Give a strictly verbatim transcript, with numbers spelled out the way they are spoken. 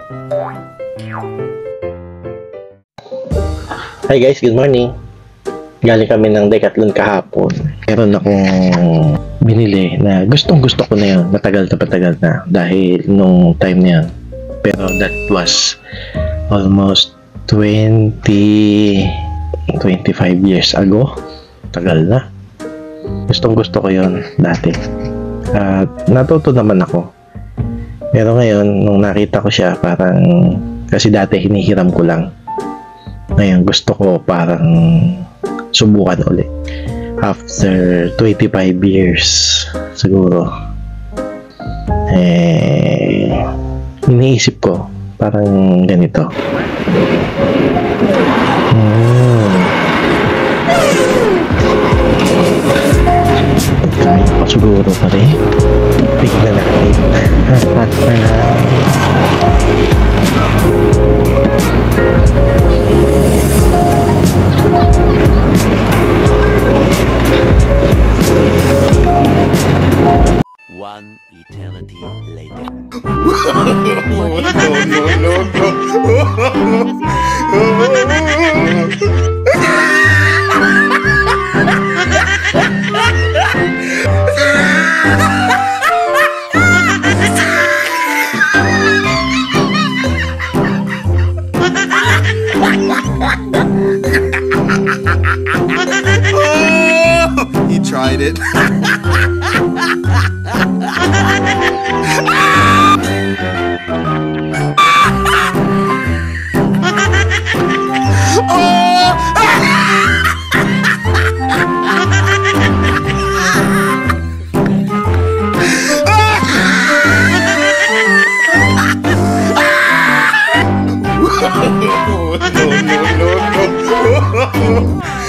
Hi guys, good morning. Galing kami ng Decathlon kahapon. Meron akong binili na gustong gusto ko na yun. Matagal na matagal na. Dahil nung time na yun. Pero that was almost twenty, twenty-five years ago. Tagal na. Gustong gusto ko yun dati. At natuto naman ako. Pero ngayon, nung nakita ko siya, parang kasi dati hinihiram ko lang. Ngayon gusto ko parang subukan ulit after twenty-five years siguro. Eh iniisip ko parang ganito. Hmm. Kaya ko siguro pa rin. Tignan natin. One eternity later. No, no, oh, he tried it. No, no, no, no.